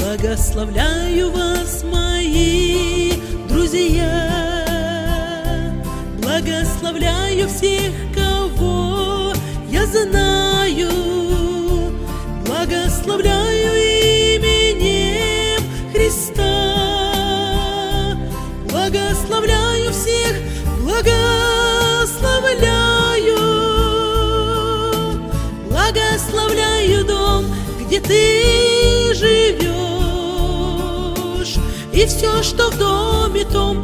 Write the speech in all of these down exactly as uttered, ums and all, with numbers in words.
Благословляю вас, мои друзья, благословляю всех, кого я знаю, благословляю именем Христа, благословляю всех, благословляю, благословляю дом, где ты живешь, и все, что в доме том,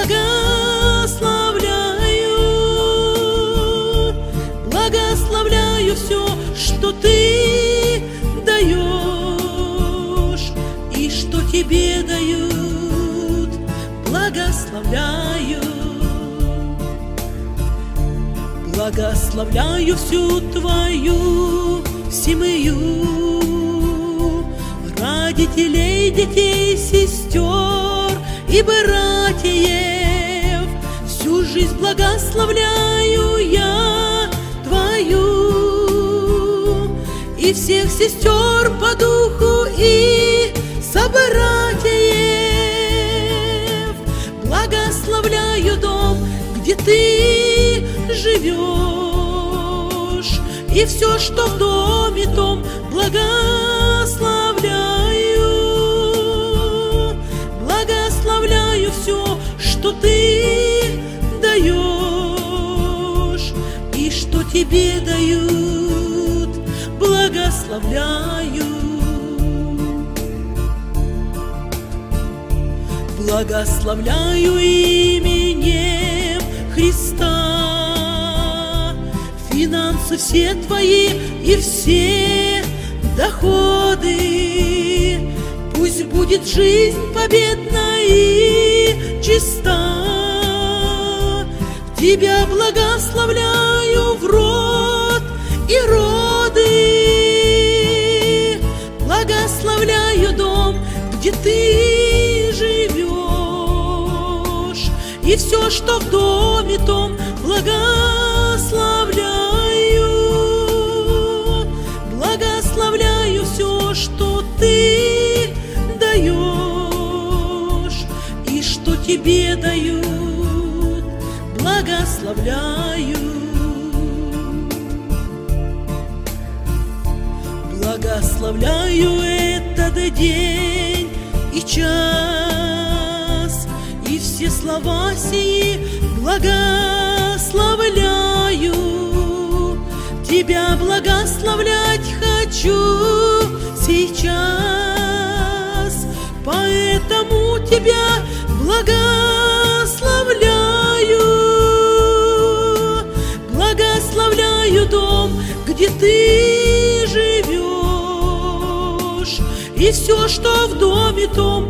благословляю, благословляю все, что ты даешь, и что тебе дают, благословляю. Благословляю всю твою семью, родителей, детей, сестер и братьев. Всю жизнь благословляю я твою, и всех сестер по духу и собратьев. Благословляю дом, где ты живешь, и все, что в доме том, благословляю, благословляю все, что ты даешь, и что тебе дают, благословляю. Благословляю именем Христа финансы все твои и все доходы. Пусть будет жизнь победна и чиста. Тебя благословляю в род и роды. Благословляю дом, где ты живешь, и все, что в доме том, благословляю, благословляю все, что ты даешь, и что тебе дают, благословляю. Благословляю этот день и час, и все слова сии благословляю. Тебя благословлять хочу сейчас, поэтому тебя благословляю. Благословляю дом, где ты живешь, и все, что в доме том,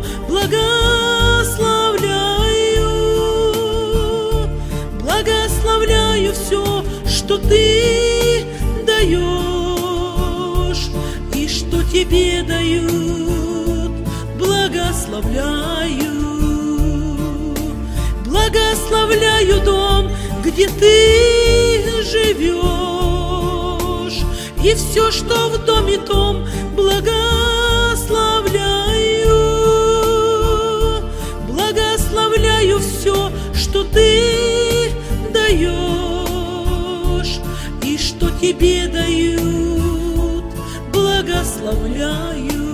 благословляю. Благословляю все, что ты даешь, и что тебе дают, благословляю. Благословляю дом, где ты живешь, и все, что в доме том, благословляю. Благословляю все, что ты даешь, и что тебе дают, благословляю.